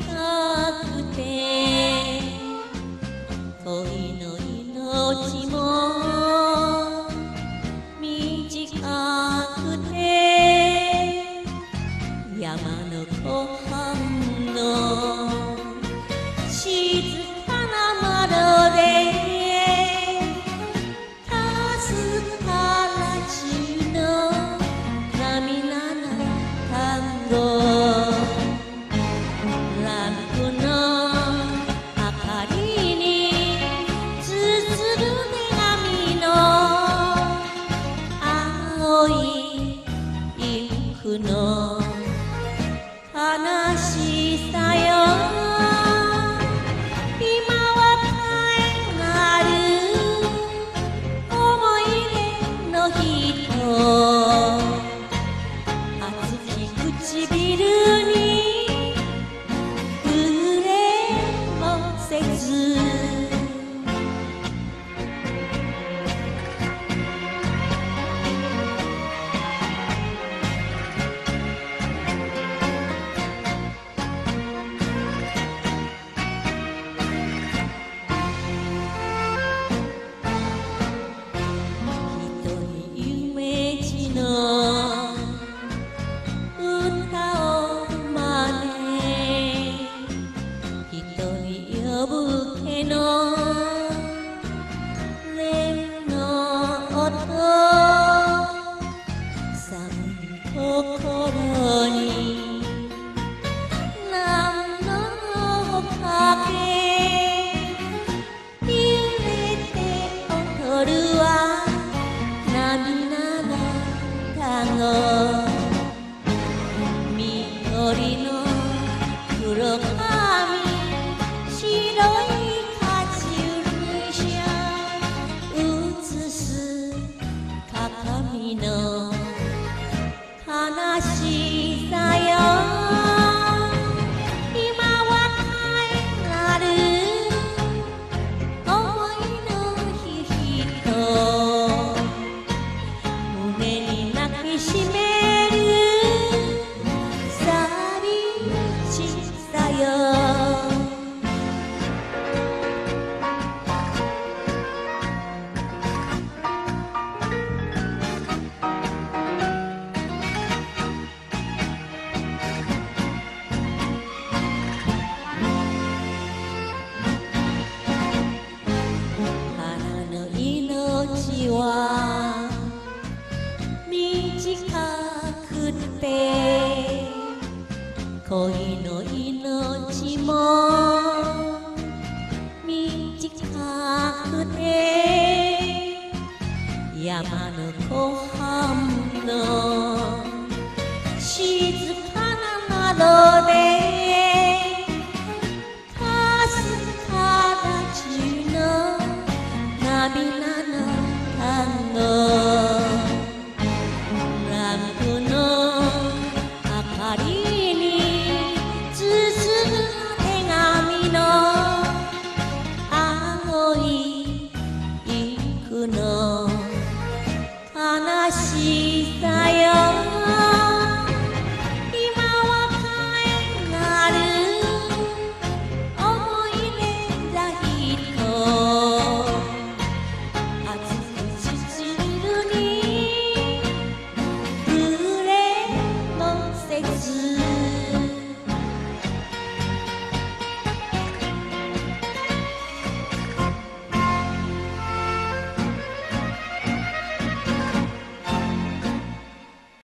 くて恋の命も短くて山の湖畔の静かな窓で助からちの涙の単語ランプの明かりに綴る手紙の青いインクの悲しさよ今は帰なる思い出の人熱き唇に触れもせず呼ぶ手のレの音寒い心に何のかけ揺れて踊るは涙の単語緑の黒か